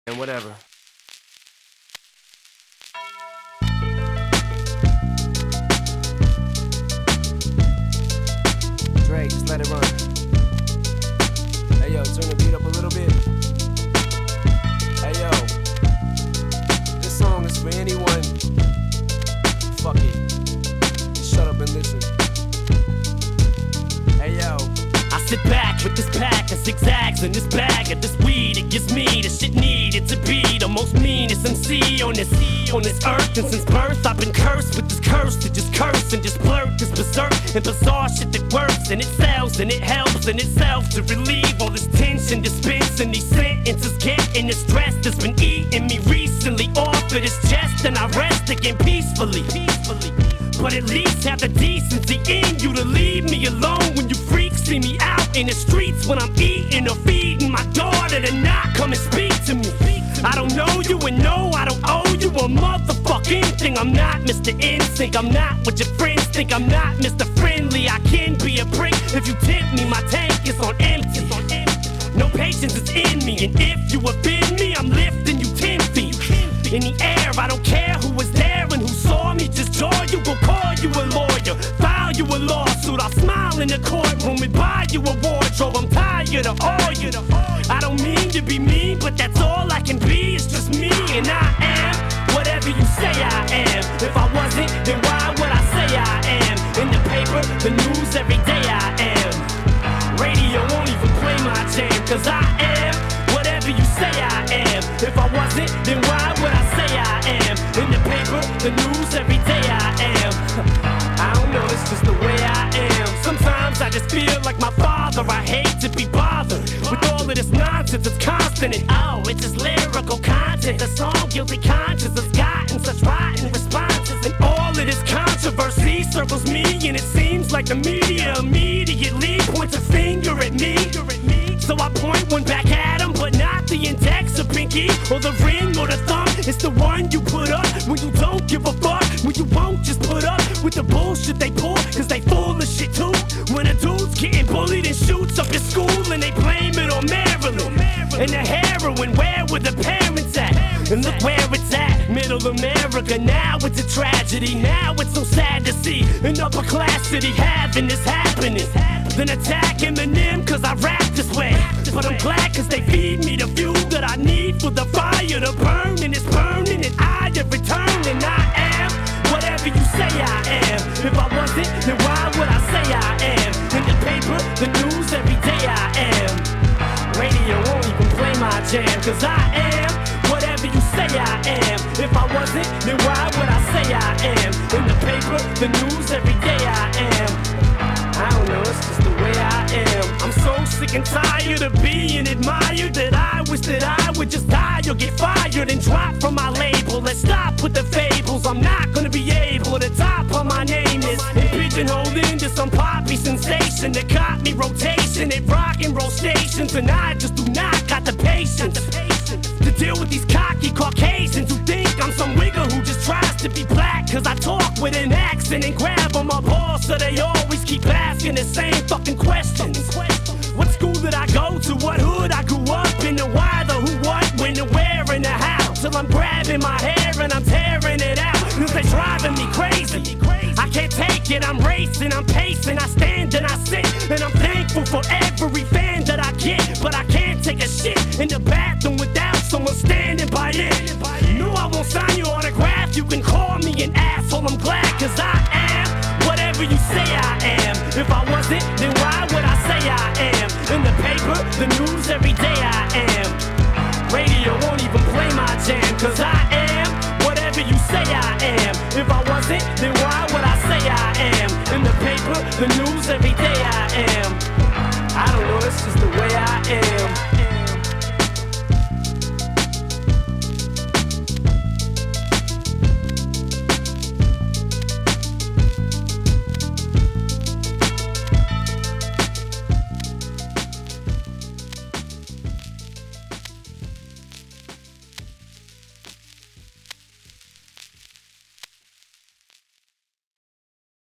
and whatever. Dre, just let it run. Hey yo, turn the beat up a little bit. Hey yo, this song is for anyone. Fuck it, just shut up and listen. Hey yo, I sit back with this pack of zigzags and this bag of this weed. It gives me the shit needed to be the most meanest MC on this earth. And since birth I've been cursed with this curse to just curse and just blurt this berserk and bizarre shit that works and it sells and it helps in itself to relieve all this tension, dispensing these sentences, getting the stress that's been eating me recently off of this chest, and I rest again peacefully. But at least have the decency in you to leave me alone when you freaks see me out in the streets when I'm eating or feeding my daughter to not come and speak to me. I don't know you and no, I don't owe you a motherfucking thing. I'm not Mr. Insync, I'm not what your friends think. I'm not Mr. Friendly, I can be a prick if you tempt me. My tank is on empty. No patience is in me, and if you offend me, I'm lifting you 10 feet in the air. I don't care who was there and who saw me. Just jaw you, go call you a lawyer, file you a lawsuit. I'll smile in the courtroom and buy you a wardrobe. I'm tired of all you. I don't mean to be mean, but that's all I can be. It's just me, and I am whatever you say I am. If I wasn't, then why would I say I am? In the paper, the news, every day I am. Radio won't even play my jam, cause I am whatever you say I am. If I wasn't, then why would I say I am? In the paper, the news, every day I am. I don't know, it's just the way I am. Sometimes I just feel like my father. I hate to be bothered with all of this nonsense. It's constant and oh, it's just lyrical content. The song Guilty Conscience has gotten such rotten responses, and all of this controversy circles me, and it seems like the media immediately points a finger at me. So I point one back at him, but not the index or pinky or the ring or the thumb. It's the one you put up when you don't give a fuck, when you won't just put up with the bullshit they pull, cause they full of shit too. When a dude's getting bullied and shoots up your school and they blame it on Maryland and the heroin, where were the parents at? And look where it's at, middle America. Now it's a tragedy, now it's so sad to see an upper class city having this happening. Then attack Eminem cause I rap this way, but I'm glad cause they feed me the fuel that I need for the fire to burn, and it's burning and I have returned, and I am whatever you say I am. If I wasn't, then why would I say I am? In the paper, the news, every day I am. Radio won't even play my jam, cause I am whatever you say I am. If I wasn't, then why would I say I am? In the paper, the news, every day I am. I don't know, it's just the way I am. I'm so sick and tired of being admired that I wish that I would just die or get fired and drop from my label. Let's stop with the fables. I'm not gonna be able to top on my name is and pigeonholed into some poppy sensation that caught me rotation at rock and roll stations, and I just do not got the patience to deal with these cocky Caucasians who think I'm some wigger who just tries to be black cause I talk with an accent and grab on my balls, so they always keep asking the same fucking questions. What school did I go to? What hood I grew up in? The why, the who, what, when, the where, and the how. Till I'm grabbing my hair and I'm tearing it out cause they driving me crazy. I can't take it, I'm racing, I'm pacing, I stand and I sit, and I'm thankful for every fan that I get, but I can't take a shit in the bathroom without someone standing by it. No, I won't sign your autograph, you can call me an asshole, I'm glad cause I am whatever you say I am. If I wasn't, then why would I say I am? In the paper, the news, every day I am. Radio won't even play my jam, cause I am whatever you say I am. If I wasn't, then why would I say I am? In the paper, the news, every day I am.